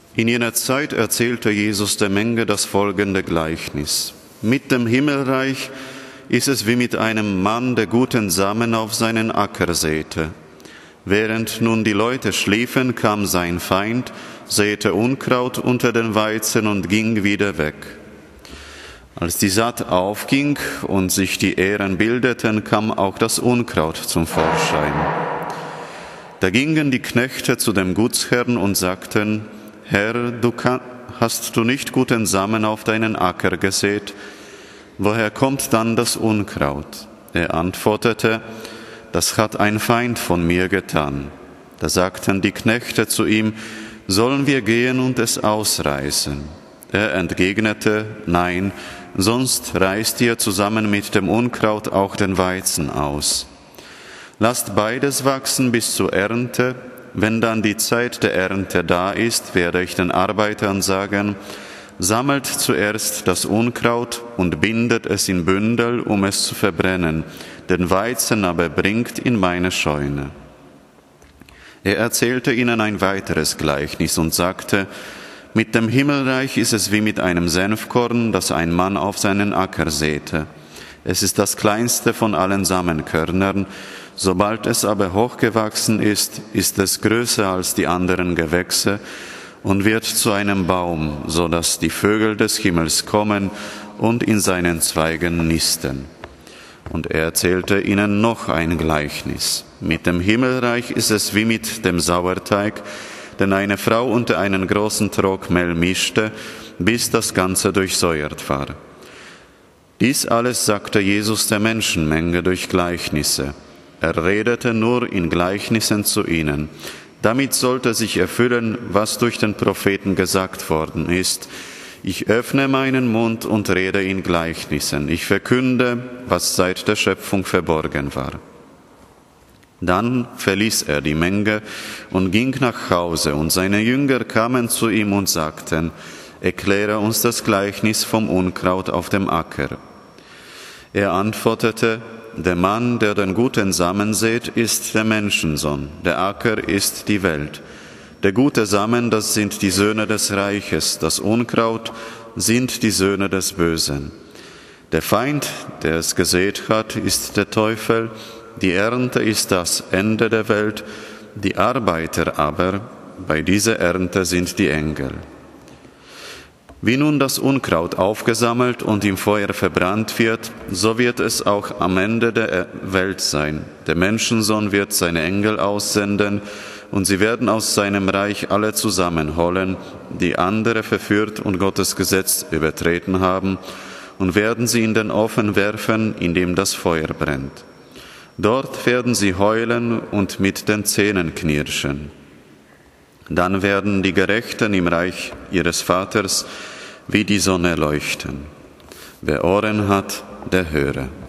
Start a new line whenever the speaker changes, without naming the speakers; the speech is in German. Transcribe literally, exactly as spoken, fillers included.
In jener Zeit erzählte Jesus der Menge das folgende Gleichnis. Mit dem Himmelreich ist es wie mit einem Mann, der guten Samen auf seinen Acker säte. Während nun die Leute schliefen, kam sein Feind, säte Unkraut unter den Weizen und ging wieder weg. Als die Saat aufging und sich die Ähren bildeten, kam auch das Unkraut zum Vorschein. Da gingen die Knechte zu dem Gutsherrn und sagten: Herr, du kann, hast du nicht guten Samen auf deinen Acker gesät? Woher kommt dann das Unkraut? Er antwortete: Das hat ein Feind von mir getan. Da sagten die Knechte zu ihm: Sollen wir gehen und es ausreißen? Er entgegnete: Nein, sonst reißt ihr zusammen mit dem Unkraut auch den Weizen aus. Lasst beides wachsen bis zur Ernte. Wenn dann die Zeit der Ernte da ist, werde ich den Arbeitern sagen: Sammelt zuerst das Unkraut und bindet es in Bündel, um es zu verbrennen. Den Weizen aber bringt in meine Scheune. Er erzählte ihnen ein weiteres Gleichnis und sagte: Mit dem Himmelreich ist es wie mit einem Senfkorn, das ein Mann auf seinen Acker säte. Es ist das kleinste von allen Samenkörnern. Sobald es aber hochgewachsen ist, ist es größer als die anderen Gewächse und wird zu einem Baum, so dass die Vögel des Himmels kommen und in seinen Zweigen nisten. Und er erzählte ihnen noch ein Gleichnis. Mit dem Himmelreich ist es wie mit dem Sauerteig, den eine Frau unter einen großen Trog Mehl mischte, bis das Ganze durchsäuert war. Dies alles sagte Jesus der Menschenmenge durch Gleichnisse. Er redete nur in Gleichnissen zu ihnen. Damit sollte sich erfüllen, was durch den Propheten gesagt worden ist: Ich öffne meinen Mund und rede in Gleichnissen. Ich verkünde, was seit der Schöpfung verborgen war. Dann verließ er die Menge und ging nach Hause, und seine Jünger kamen zu ihm und sagten: Erkläre uns das Gleichnis vom Unkraut auf dem Acker. Er antwortete: Der Mann, der den guten Samen sät, ist der Menschensohn. Der Acker ist die Welt. Der gute Samen, das sind die Söhne des Reiches. Das Unkraut sind die Söhne des Bösen. Der Feind, der es gesät hat, ist der Teufel. Die Ernte ist das Ende der Welt. Die Arbeiter aber bei dieser Ernte sind die Engel. Wie nun das Unkraut aufgesammelt und im Feuer verbrannt wird, so wird es auch am Ende der Welt sein. Der Menschensohn wird seine Engel aussenden, und sie werden aus seinem Reich alle zusammenholen, die andere verführt und Gottes Gesetz übertreten haben, und werden sie in den Ofen werfen, in dem das Feuer brennt. Dort werden sie heulen und mit den Zähnen knirschen. Dann werden die Gerechten im Reich ihres Vaters wie die Sonne leuchten. Wer Ohren hat, der höre.